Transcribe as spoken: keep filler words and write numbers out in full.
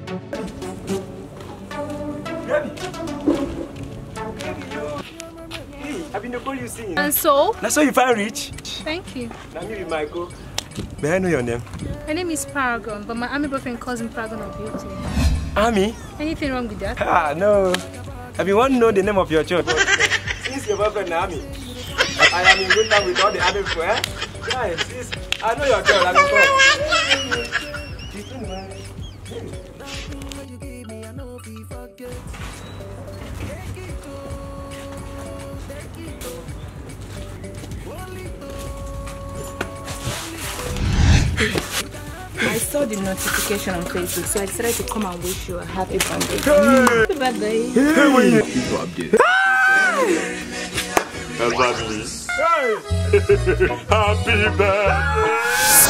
Hey, I've been the call you singing. And so? That's why you find rich. Thank you. Now me with Michael. May I know your name? My name is Paragon, but my army boyfriend calls me Paragon of Beauty. Army? Anything wrong with that? Ah, no. I've been wanting to know the name of your church. Since your boyfriend is Army, I am in good time with all the army people, eh? Yeah, sis, I know your church. I'm I saw the notification on Facebook, so I decided to come and wish you a happy birthday. Hey! Happy birthday! Hey, when you update. Hey! Happy birthday!